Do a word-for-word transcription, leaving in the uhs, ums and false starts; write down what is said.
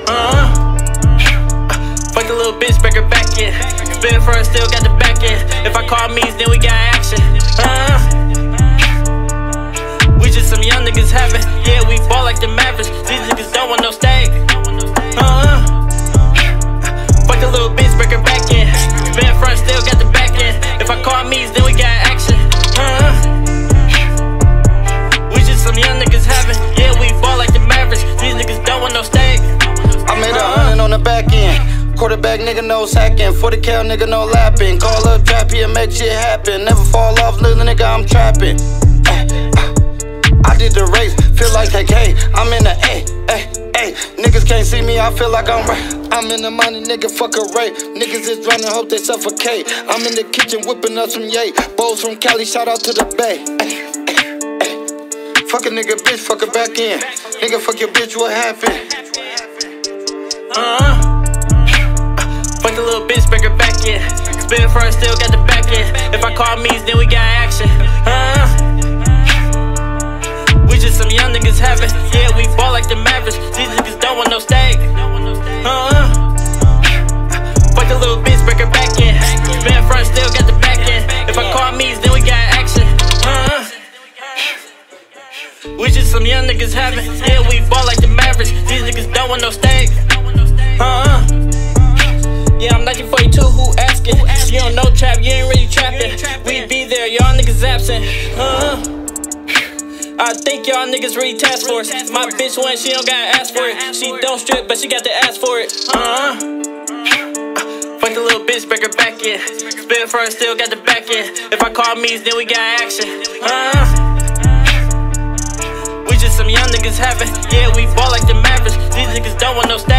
Uh-huh. Fuck the little bitch, break her back in. Spin for her, still got the back end. If I call Meez, then we got action. Uh-huh. We just some young niggas having. Yeah, we ball like the Mavericks. These niggas don't want no steak. Uh-huh. Fuck the little bitch, break her back in. Spin front, still got the back end. If I call Meez, then we got action. Uh-huh. We just some young niggas having. Yeah, we ball like the Mavericks. These niggas don't want no steak. I made a hundred on the back end. Quarterback nigga no sacking. forty cal nigga no lapping. Call up Trappy and make shit happen. Never fall off, little nigga, I'm trapping. I did the race, feel like K K. I'm in the A, A, A. Niggas can't see me, I feel like I'm right. I'm in the money, nigga, fuck a rape. Niggas is running, hope they suffocate. I'm in the kitchen whipping up some yay. Bowls from Cali, shout out to the Bay. Ay, ay, ay. Fuck a nigga, bitch, fuck her back in. Nigga, fuck your bitch, what happened? Uh-huh. Fuck the little bitch, break her back in. Spin for her, still got the back end. If I call Meez, then we got action. Uh-huh. We just some young niggas having. Yeah, we ball like the Mavericks. These niggas don't want no steak. Uh-huh. Fuck the little bitch, break her back in. Spin front, still got the back end. If I call Meez, then we got action. Uh-huh. We just some young niggas having. Yeah, we ball like the Mavericks. These niggas don't want no steak. Uh-huh. Yeah, I'm nineteen forty-two, who asking? You don't know trap, you ain't really trapping. We be there, y'all niggas absent. Uh-huh. I think y'all niggas really task force. My bitch went, she don't gotta ask for it. She don't strip, but she got to ask for it. Uh-huh. Fuck the little bitch, break her back in. Spin for her, still got the back end. If I call Meez, then we got action. Uh-huh. We just some young niggas having. Yeah, we ball like the Mavericks. These niggas don't want no stats.